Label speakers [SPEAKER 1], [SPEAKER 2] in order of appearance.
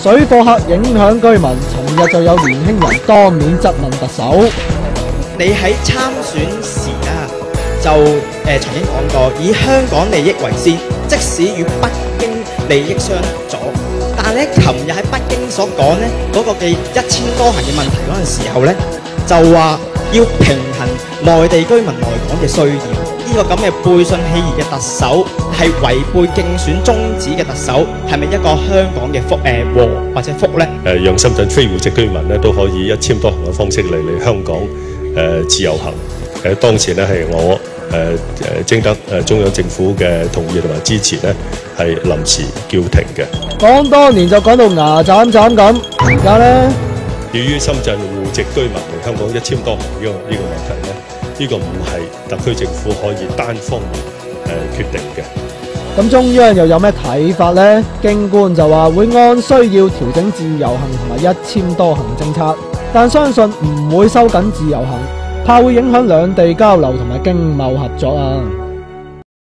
[SPEAKER 1] 水貨客影響居民，尋日就有年輕人當面質問特首。
[SPEAKER 2] 你喺參選時啊，就曾經講過，以香港利益為先，即使與北京利益相左，但係咧，琴日喺北京所講咧嗰個嘅1000多行嘅問題嗰陣時候咧，就話要平衡內地居民來港嘅需要。呢個咁嘅背信棄義嘅特首，係違背競選宗旨嘅特首，係咪一個香港嘅禍或者福呢？
[SPEAKER 3] 讓深圳非戶籍居民咧都可以1000多行嘅方式嚟香港自由行。當前咧係我徵得中央政府嘅同意同埋支持咧，係臨時叫停嘅。
[SPEAKER 1] 講多年就講到牙斬斬咁，而家呢，
[SPEAKER 3] 對於深圳戶籍居民嚟香港1000多行呢個問題咧，呢個唔係特區政府可以單方面決定嘅。
[SPEAKER 1] 咁中央又有咩睇法呢？京官就話會按需要調整自由行同埋1000多行政策，但相信唔會收緊自由行，怕會影響兩地交流同埋經貿合作啊。